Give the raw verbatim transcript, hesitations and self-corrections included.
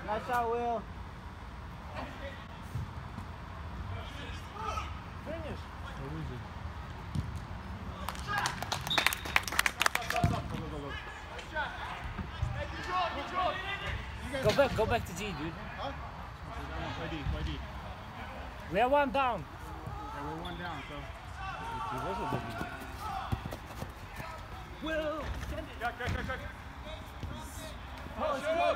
Nice shot, Will. Finish. What is it? Go back, go back to G, dude. Huh? Play D, play D. We are one down. Yeah, we're one down, so. Will, Check, check, check, check. oh, it's